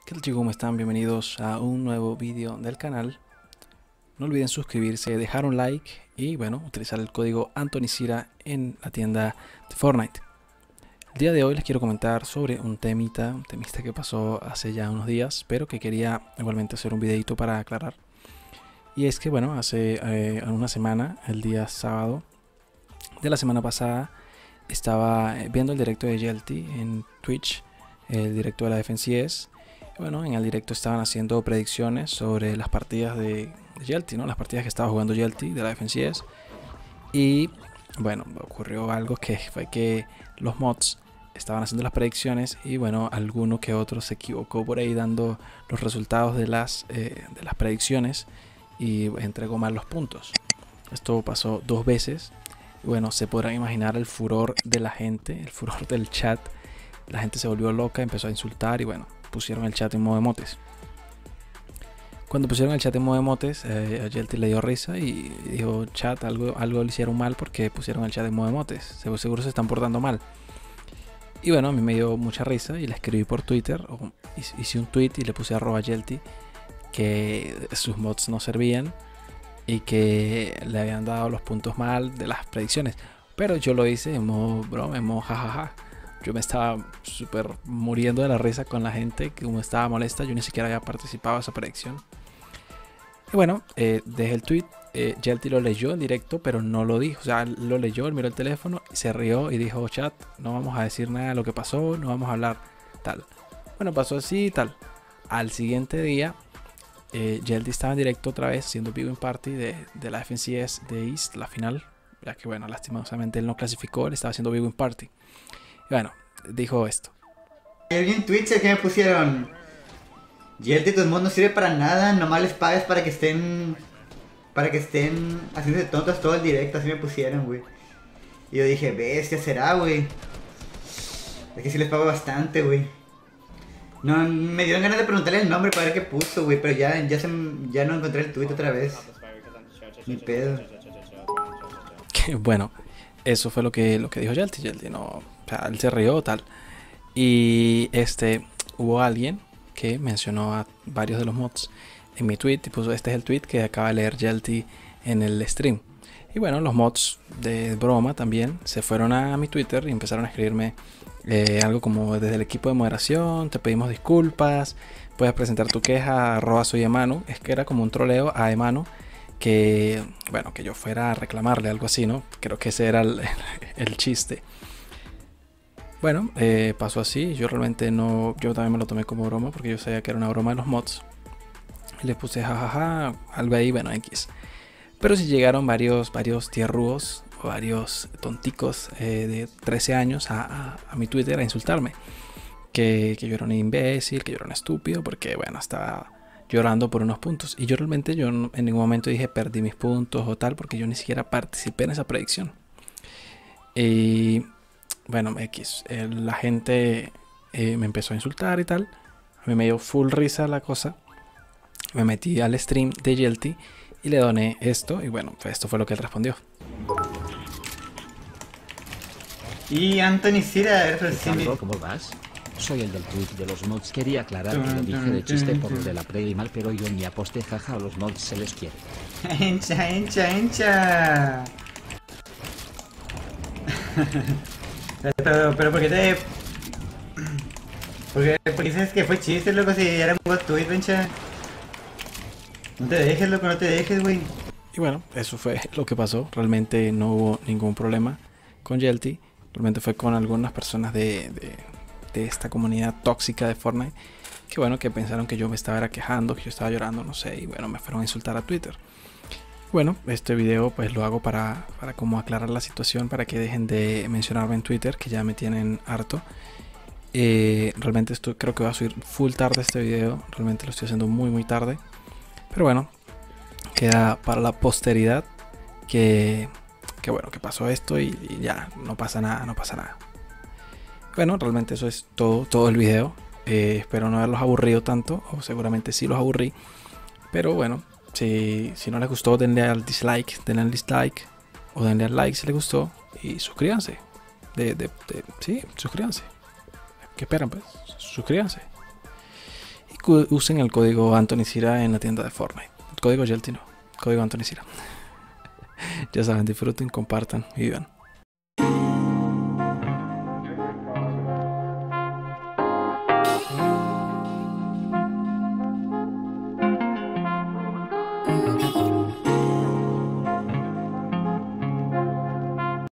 ¿Qué tal chicos? ¿Cómo están? Bienvenidos a un nuevo vídeo del canal. No olviden suscribirse, dejar un like y bueno, utilizar el código ANTONYCIRA en la tienda de Fortnite. El día de hoy les quiero comentar sobre un temista que pasó hace ya unos días, pero que quería igualmente hacer un videito para aclarar. Y es que bueno, hace una semana, el día sábado de la semana pasada, estaba viendo el directo de Jelty en Twitch, el directo de la FNCS. Bueno, en el directo estaban haciendo predicciones sobre las partidas de Jelty, ¿no? Las partidas que estaba jugando Jelty de la FNCS. Y bueno, ocurrió algo que fue que los mods estaban haciendo las predicciones y bueno, alguno que otro se equivocó por ahí dando los resultados de las predicciones y entregó mal los puntos. Esto pasó 2 veces. Y bueno, se podrán imaginar el furor de la gente, el furor del chat. La gente se volvió loca, empezó a insultar y bueno, pusieron el chat en modo emotes. Cuando pusieron el chat en modo emotes, a Jelty le dio risa y dijo: chat, algo le hicieron mal porque pusieron el chat en modo emotes. Seguro se están portando mal. Y bueno, a mí me dio mucha risa y le escribí por Twitter, hice un tweet y le puse @Jelty que sus mods no servían y que le habían dado los puntos mal de las predicciones. Pero yo lo hice en modo broma, en modo jajaja. Yo me estaba súper muriendo de la risa con la gente que como estaba molesta. Yo ni siquiera había participado en esa predicción. Y bueno, dejé el tweet. Jelty lo leyó en directo, pero no lo dijo. O sea, lo leyó, él miró el teléfono y se rió y dijo: chat, no vamos a decir nada de lo que pasó, no vamos a hablar tal. Bueno, pasó así y tal. Al siguiente día, Jelty estaba en directo otra vez haciendo viewing party de la FNCS de East, la final. Ya que bueno, lastimosamente él no clasificó, él estaba haciendo viewing party. Y bueno, dijo esto. Hay en Twitch que me pusieron: Jelty, tus mods no sirve para nada, nomás les pagas para que estén haciéndose tontos todo el directo, así me pusieron, güey. Y yo dije: bestia, será, güey. Es que sí les pago bastante, güey. No, me dieron ganas de preguntarle el nombre para ver qué puso, güey, pero ya no encontré el tweet otra vez. Ni pedo. Bueno, eso fue lo que dijo Jelty. Jelty no, o sea, él se rió tal. Y hubo alguien que mencionó a varios de los mods en mi tweet y puso: este es el tweet que acaba de leer Jelty en el stream. Y bueno, los mods de broma también se fueron a mi Twitter y empezaron a escribirme algo como: desde el equipo de moderación te pedimos disculpas, puedes presentar tu queja a @soyemanu. Es que era como un troleo a Emanu, que bueno, que yo fuera a reclamarle algo así, ¿no? Creo que ese era el chiste. Bueno, pasó así. Yo realmente no, yo también me lo tomé como broma porque yo sabía que era una broma de los mods. Le puse jajaja, algo ahí, bueno, X. Pero si llegaron varios tierrúos, varios tonticos de 13 años a mi Twitter a insultarme. Que yo era un imbécil, que yo era un estúpido, porque bueno, estaba llorando por unos puntos. Y yo realmente, yo en ningún momento dije perdí mis puntos o tal, porque yo ni siquiera participé en esa predicción. Y bueno, X, la gente me empezó a insultar y tal. A mí me dio full risa la cosa. Me metí al stream de Jelty y le doné esto. Y bueno, pues esto fue lo que él respondió. Y Anthony Cira, eres Carlos, ¿cómo vas? Soy el del tweet de los mods. Quería aclarar que lo dije de chiste por lo de la pre y mal, pero yo ni aposté, jaja, a los mods se les quiere. hincha. pero ¿por qué te...? Porque dices que fue chiste, loco, si era un bot tweet, hincha. No te dejes, loco, no te dejes, güey. Y bueno, eso fue lo que pasó. Realmente no hubo ningún problema con Jelty. Realmente fue con algunas personas de esta comunidad tóxica de Fortnite, que bueno, que pensaron que yo me estaba quejando, que yo estaba llorando, no sé, y bueno, me fueron a insultar a Twitter. Bueno, este video pues lo hago para como aclarar la situación, para que dejen de mencionarme en Twitter, que ya me tienen harto. Realmente esto creo que va a subir full tarde este video, realmente lo estoy haciendo muy tarde, pero bueno, queda para la posteridad que bueno, que pasó esto y ya, no pasa nada. Bueno, realmente eso es todo el video. Espero no haberlos aburrido tanto, o seguramente sí los aburrí, pero bueno, si no les gustó, denle al dislike, o denle al like si les gustó, y suscríbanse. Sí, suscríbanse. ¿Qué esperan, pues? Suscríbanse. usen el código Anthony Sira en la tienda de Fortnite. El código Yelty no, código Anthony Sira. Ya saben, disfruten, compartan y vivan.